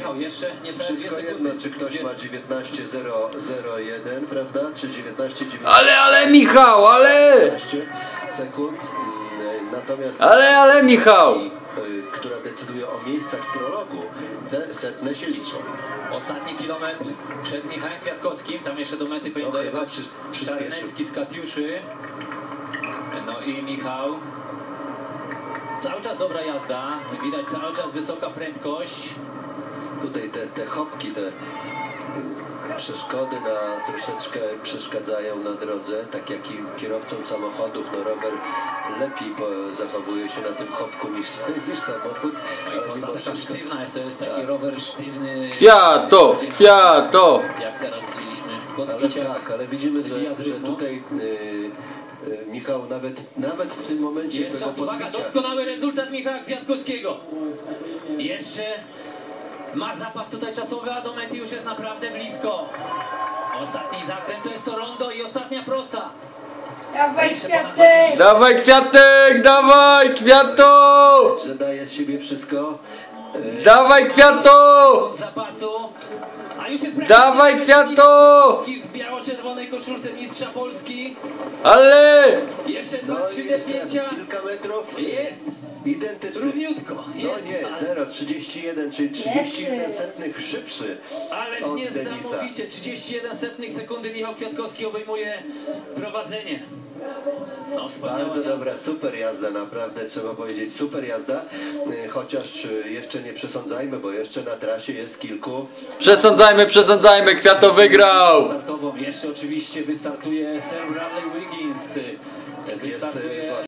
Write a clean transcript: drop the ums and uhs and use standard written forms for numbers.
Michał, jeszcze niecałe 2 Wszystko sekundy. jedno, czy ktoś ma 19:001, prawda? Czy 19:19. Ale Michał, ale! 15 sekund. Natomiast Ale Michał! która decyduje o miejscach w prologu, te setne się liczą. Ostatni kilometr przed Michałem Kwiatkowskim. Tam jeszcze do mety powinien No, chyba dojechać przyspieszył. Czarnecki z Katiuszy. No i Michał. Cały czas dobra jazda. Widać cały czas wysoka prędkość. Tutaj te chopki, te przeszkody troszeczkę przeszkadzają na drodze, tak jak i kierowcom samochodów. No rower lepiej zachowuje się na tym chopku niż samochód. No i poza taka sztywna jest, to jest taki rower sztywny. Kwiato! Jak teraz widzieliśmy. Ale widzimy, że tutaj Michał nawet w tym momencie Jest czas, uwaga, doskonały rezultat Michała Kwiatkowskiego. Jeszcze ma zapas tutaj czasowy, a do mety już jest naprawdę blisko. Ostatni zakręt to jest to rondo i ostatnia prosta. Dawaj Kwiatek! Dawaj Kwiatek! Dawaj Kwiato! że daje z siebie wszystko. Dawaj Kwiato! Zapasu. A już jest Dawaj Kwiato! w biało-czerwonej koszulce mistrza Polski. Ale! Jeszcze No dwa i średnięcia. kilka metrów. Jest. Identyczny. Równiutko. No Jest. nie, 0,31, czyli 31 setnych szybszy Ależ od Denisa. niesamowicie. 31 setnych sekundy Michał Kwiatkowski obejmuje prowadzenie. No, wspaniała Bardzo jazda. dobra, super jazda, naprawdę trzeba powiedzieć, super jazda. Chociaż jeszcze nie przesądzajmy, bo jeszcze na trasie jest kilku. Przesądzajmy, Kwiato wygrał! Startową jeszcze oczywiście wystartuje Sir Bradley Wiggins. Wystartuje